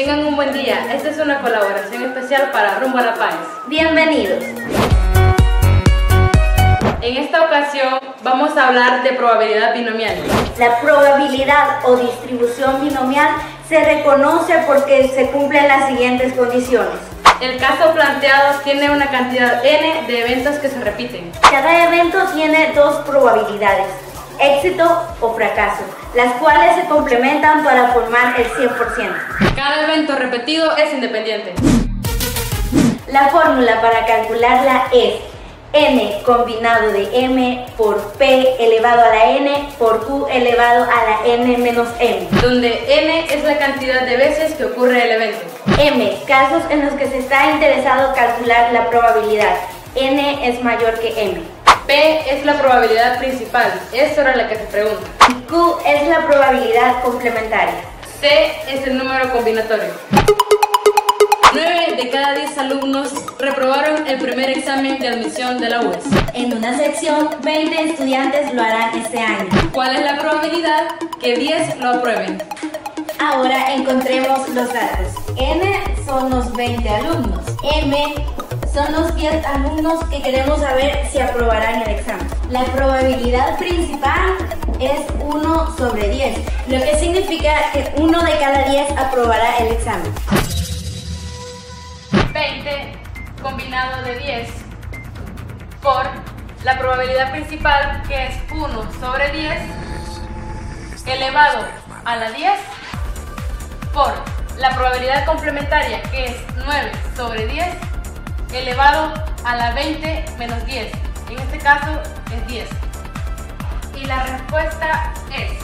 Tengan un buen día. Esta es una colaboración especial para Rumbo a la Paz. Bienvenidos. En esta ocasión vamos a hablar de probabilidad binomial. La probabilidad o distribución binomial se reconoce porque se cumplen las siguientes condiciones. El caso planteado tiene una cantidad n de eventos que se repiten. Cada evento tiene dos probabilidades, éxito o fracaso, las cuales se complementan para formar el 100%. Cada evento repetido es independiente. La fórmula para calcularla es n combinado de m por p elevado a la n por q elevado a la n menos m, donde n es la cantidad de veces que ocurre el evento. M, casos en los que se está interesado calcular la probabilidad. N es mayor que m. P es la probabilidad principal, es sobre la que se pregunta. Y Q es la probabilidad complementaria. C es el número combinatorio. 9 de cada 10 alumnos reprobaron el primer examen de admisión de la UES. En una sección, 20 estudiantes lo harán este año. ¿Cuál es la probabilidad que 10 lo aprueben? Ahora encontremos los datos. N son los 20 alumnos. M son los 10 alumnos que queremos saber si aprobarán el examen. La probabilidad principal es 1 sobre 10, lo que significa que 1 de cada 10 aprobará el examen. 20 combinado de 10 por la probabilidad principal, que es 1 sobre 10 elevado a la 10 por la probabilidad complementaria, que es 9 sobre 10 elevado a la 20 menos 10. En este caso es 10. Y la respuesta es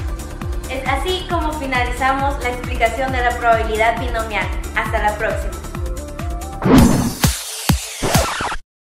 Es así como finalizamos la explicación de la probabilidad binomial. Hasta la próxima.